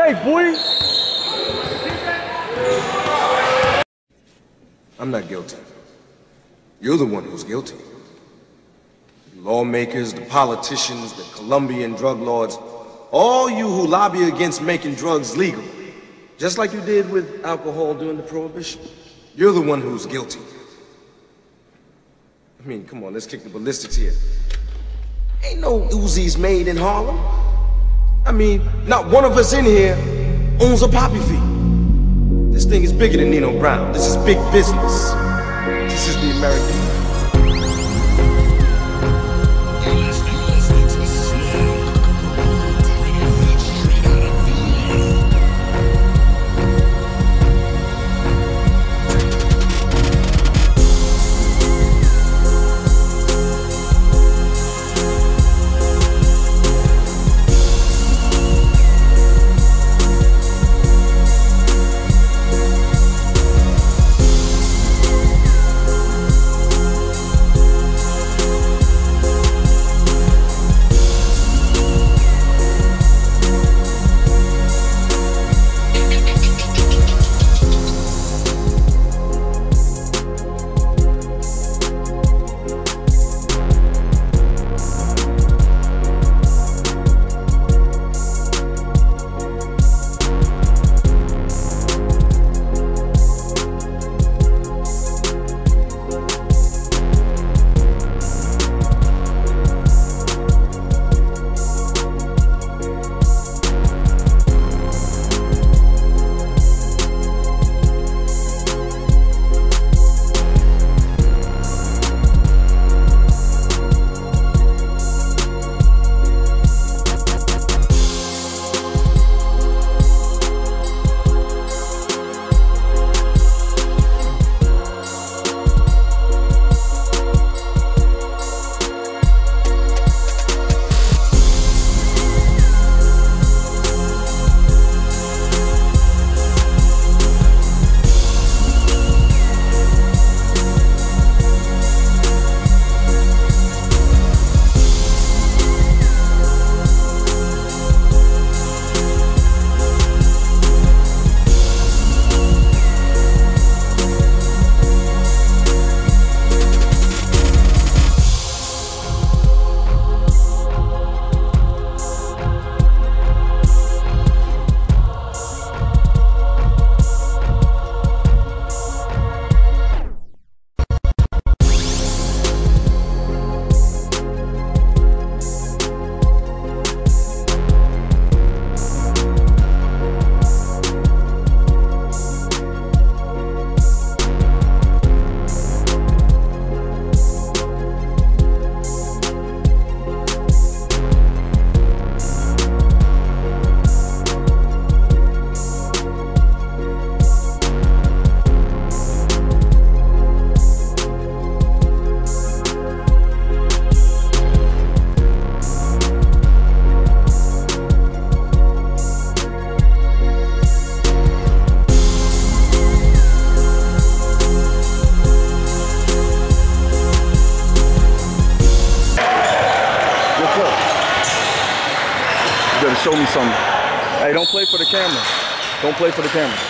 bag, boy. I'm not guilty. You're the one who's guilty. The lawmakers, the politicians, the Colombian drug lords, all you who lobby against making drugs legal, just like you did with alcohol during the Prohibition. You're the one who's guilty. I mean, come on, let's kick the ballistics here. Ain't no Uzis made in Harlem. I mean, not one of us in here owns a poppy field. This thing is bigger than Nino Brown. This is big business. This is the American way. Show me something. Hey, don't play for the camera. Don't play for the camera.